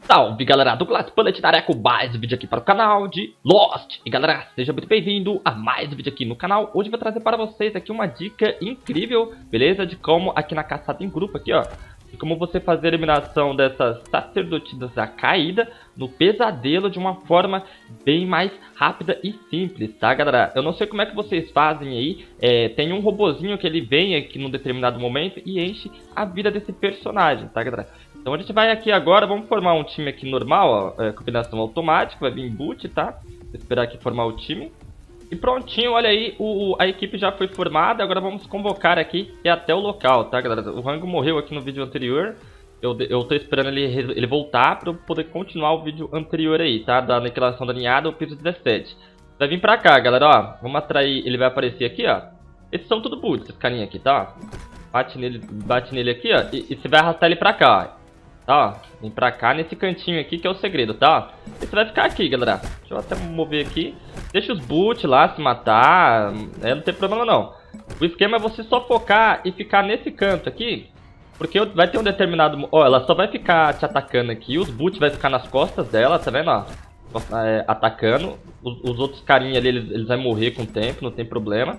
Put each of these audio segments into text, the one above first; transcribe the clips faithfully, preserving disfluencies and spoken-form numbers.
Salve galera, Douglas Bullet na área com mais um vídeo aqui para o canal de Lost. E galera, seja muito bem-vindo a mais um vídeo aqui no canal. Hoje eu vou trazer para vocês aqui uma dica incrível, beleza? De como aqui na caçada em grupo aqui, ó, de como você fazer a eliminação dessas sacerdotisas da caída no pesadelo de uma forma bem mais rápida e simples, tá galera? Eu não sei como é que vocês fazem aí, é, tem um robozinho que ele vem aqui num determinado momento e enche a vida desse personagem, tá galera? Então a gente vai aqui agora, vamos formar um time aqui normal, ó, é, combinação automática, vai vir em boot, tá? Vou esperar aqui formar o time. E prontinho, olha aí, o, a equipe já foi formada, agora vamos convocar aqui e até o local, tá galera? O Rango morreu aqui no vídeo anterior, eu, eu tô esperando ele, ele voltar para eu poder continuar o vídeo anterior aí, tá? Da aniquilação da ninhada, o piso dezessete. Vai vir pra cá, galera, ó, vamos atrair, ele vai aparecer aqui, ó. Esses são tudo boots, esses carinha aqui, tá? Bate nele, bate nele aqui, ó, e, e você vai arrastar ele pra cá, ó. Tá, ó, vem pra cá nesse cantinho aqui que é o segredo, tá? E você vai ficar aqui, galera. Deixa eu até mover aqui. Deixa os boot lá se matar, é, não tem problema não. O esquema é você só focar e ficar nesse canto aqui, porque vai ter um determinado... Ó, ela só vai ficar te atacando aqui, os boot vai ficar nas costas dela, tá vendo, ó? É, atacando. Os, os outros carinha ali, eles, eles vão morrer com o tempo, não tem problema.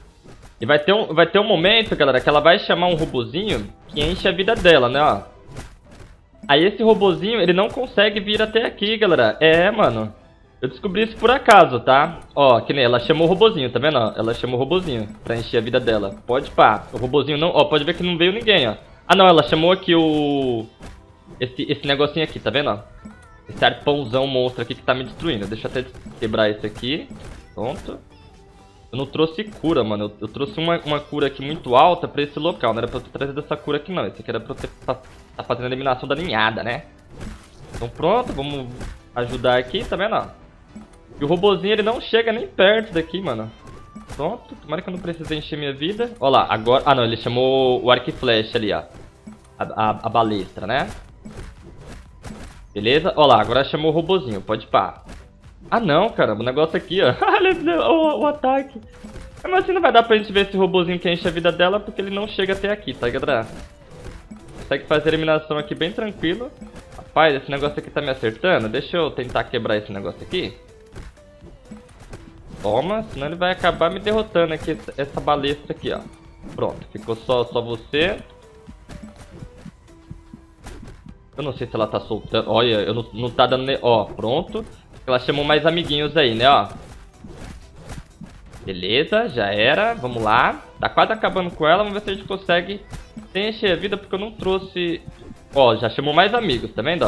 E vai ter, um, vai ter um momento, galera, que ela vai chamar um robozinho que enche a vida dela, né, ó. Aí esse robozinho, ele não consegue vir até aqui, galera. É, mano. Eu descobri isso por acaso, tá? Ó, que nem ela chamou o robozinho, tá vendo? Ela chamou o robozinho pra encher a vida dela. Pode pá. O robozinho não... Ó, pode ver que não veio ninguém, ó. Ah, não. Ela chamou aqui o... Esse, esse negocinho aqui, tá vendo, ó? Esse arpãozão monstro aqui que tá me destruindo. Deixa eu até quebrar esse aqui. Pronto. Eu não trouxe cura, mano. Eu, eu trouxe uma, uma cura aqui muito alta pra esse local. Não era pra eu ter trazido essa cura aqui, não. Esse aqui era pra eu ter... Tá fazendo a eliminação da ninhada, né? Então pronto, vamos ajudar aqui, tá vendo, ó? E o robozinho, ele não chega nem perto daqui, mano. Pronto, tomara que eu não precise encher minha vida. Ó lá, agora... Ah, não, ele chamou o arco e flecha ali, ó. A, a, a balestra, né? Beleza? Ó lá, agora chamou o robozinho, pode pá. Ah não, caramba, o negócio aqui, ó. o, o ataque. Mas assim não vai dar pra gente ver esse robozinho que enche a vida dela, porque ele não chega até aqui, tá, galera? Consegue fazer a eliminação aqui bem tranquilo. Rapaz, esse negócio aqui tá me acertando. Deixa eu tentar quebrar esse negócio aqui. Toma, senão ele vai acabar me derrotando aqui, essa balestra aqui, ó. Pronto, ficou só, só você. Eu não sei se ela tá soltando. Olha, eu não, não tá dando... Ó, pronto. Ela chamou mais amiguinhos aí, né, ó. Beleza, já era. Vamos lá. Tá quase acabando com ela. Vamos ver se a gente consegue encher a vida, porque eu não trouxe... Ó, já chamou mais amigos, tá vendo, ó?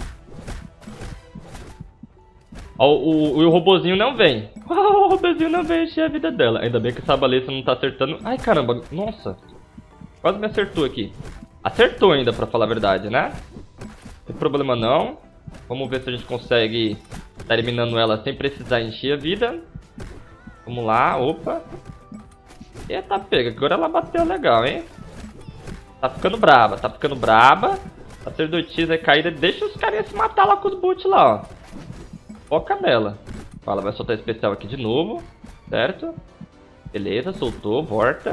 Ó, o, o, o robozinho não vem. O robozinho não vem encher a vida dela. Ainda bem que essa balestra não tá acertando. Ai, caramba. Nossa. Quase me acertou aqui. Acertou ainda, pra falar a verdade, né? Não tem problema não. Vamos ver se a gente consegue tá eliminando ela sem precisar encher a vida. Vamos lá, opa. Eita, pega, agora ela bateu legal, hein? Tá ficando braba, tá ficando braba. A sacerdotisa é caída, deixa os carinhas se matar lá com os boot lá, ó. Foca nela. Ela vai soltar especial aqui de novo, certo? Beleza, soltou, volta.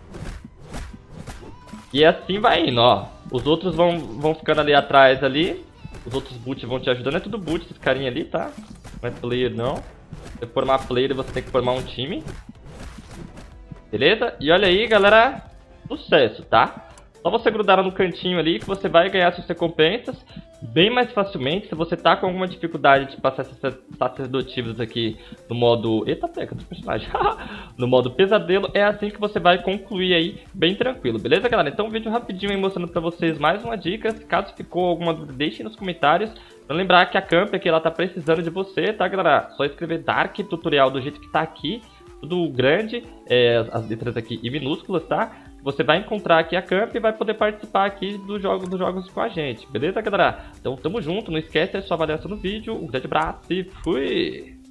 E assim vai indo, ó. Os outros vão, vão ficando ali atrás ali. Os outros boot vão te ajudando, é tudo boot esses carinha ali, tá? Não é player não. Você formar player, você tem que formar um time. Beleza? E olha aí, galera. Sucesso, tá? Só você grudar no cantinho ali que você vai ganhar suas recompensas bem mais facilmente. Se você tá com alguma dificuldade de passar essas sacerdotivas aqui no modo... Eita, peca do personagem. No modo pesadelo, é assim que você vai concluir aí bem tranquilo. Beleza, galera? Então um vídeo rapidinho aí mostrando pra vocês mais uma dica. Caso ficou alguma dúvida, deixem nos comentários. Pra lembrar que a Camp aqui, ela tá precisando de você, tá, galera? Só escrever Dark Tutorial do jeito que tá aqui. Tudo grande, é, as letras aqui e minúsculas, tá? Você vai encontrar aqui a Camp e vai poder participar aqui dos jogos, dos jogos com a gente. Beleza, galera? Então tamo junto, não esquece a sua avaliação no vídeo. Um grande abraço e fui!